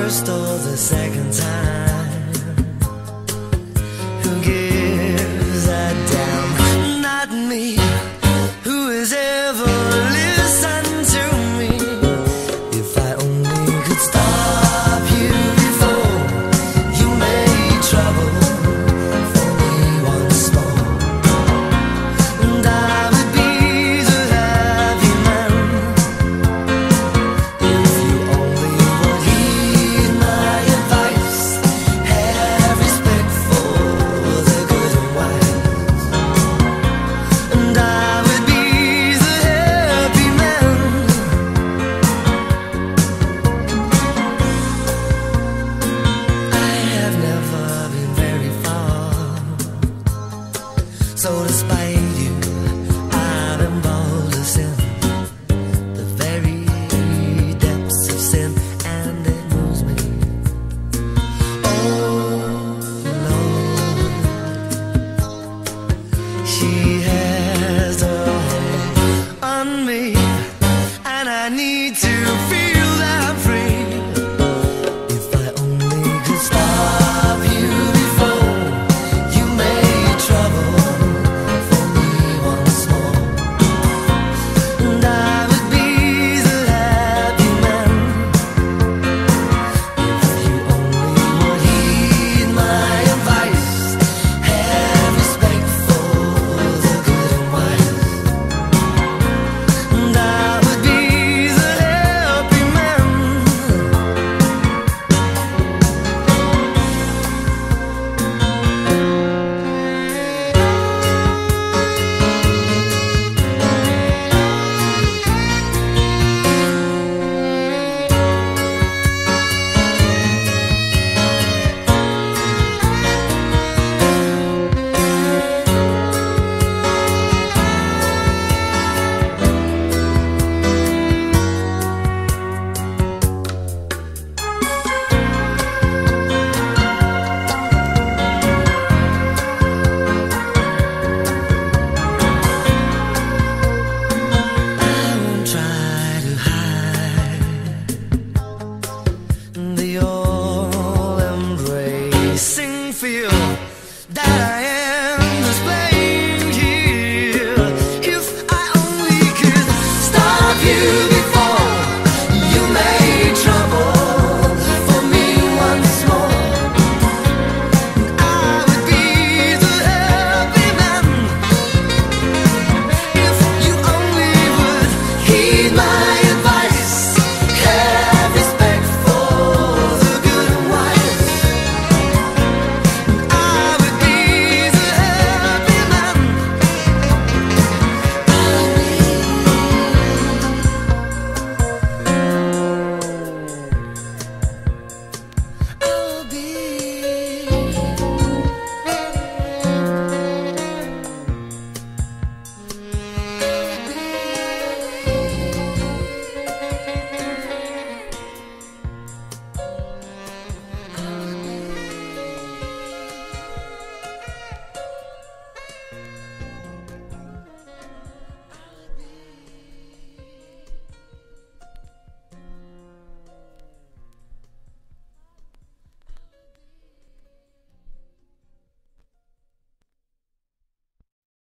first or the second time. Who gives a damn? Not me. Who has ever listened to me? If I only could stop you before you made trouble for me once more, and I would be the happy man if you only would heed my advice. Have respect for the good and wise, and I would be the happy man. I have never been very far, so despite you, I've been bold to sin, the very depths of sin, and it moves me. Oh Lord, she has a hold on me, and I need to